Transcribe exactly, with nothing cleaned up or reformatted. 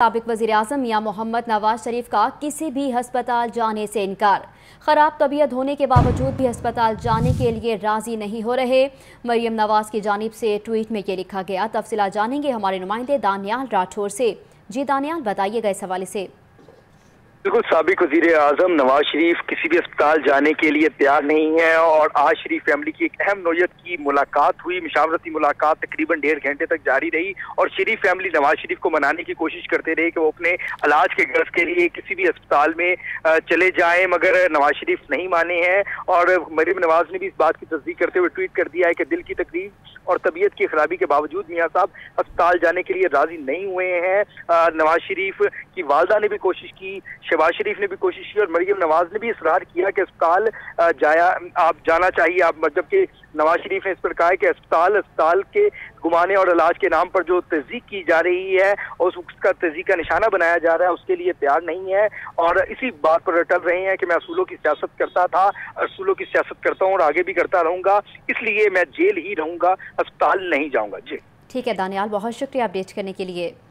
साबिक वज़ीर-ए-आज़म मियां मोहम्मद नवाज शरीफ का किसी भी हस्पताल जाने से इनकार। खराब तबीयत होने के बावजूद भी हस्पताल जाने के लिए राजी नहीं हो रहे। मरियम नवाज की जानिब से ट्वीट में ये लिखा गया। तफसीलात जानेंगे हमारे नुमाइंदे दानियाल राठौर से। जी दानियाल, बताइएगा इस हवाले से। बिल्कुल, साबिक वज़ीर आज़म नवाज शरीफ किसी भी अस्पताल जाने के लिए तैयार नहीं है और आज शरीफ फैमिली की एक अहम नौयत की मुलाकात हुई। मुशावरती मुलाकात तकरीबन डेढ़ घंटे तक जारी रही और शरीफ फैमिली नवाज शरीफ को मनाने की कोशिश करते रहे कि वो अपने इलाज के गर्ज के लिए किसी भी अस्पताल में चले जाएं, मगर नवाज शरीफ नहीं माने हैं। और मरियम नवाज ने भी इस बात की तस्दीक करते हुए ट्वीट कर दिया है कि दिल की तकलीफ और तबीयत की खराबी के बावजूद मियाँ साहब अस्पताल जाने के लिए राजी नहीं हुए हैं। नवाज शरीफ की वालदा ने भी कोशिश की, शहबाज शरीफ ने भी कोशिश की और मरियम नवाज ने भी इसरार किया कि अस्पताल जाया आप जाना चाहिए। आप जबकि नवाज शरीफ ने इस पर कहा है कि अस्पताल अस्पताल के घुमाने और इलाज के नाम पर जो तज़ीक की जा रही है और उसका तज़ीक का निशाना बनाया जा रहा है, उसके लिए तैयार नहीं है और इसी बात पर अटल रहे हैं कि मैं असूलों की सियासत करता था, असूलों की सियासत करता हूँ और आगे भी करता रहूँगा, इसलिए मैं जेल ही रहूँगा, अस्पताल नहीं जाऊँगा। जी ठीक है दानियाल, बहुत शुक्रिया अपडेट करने के लिए।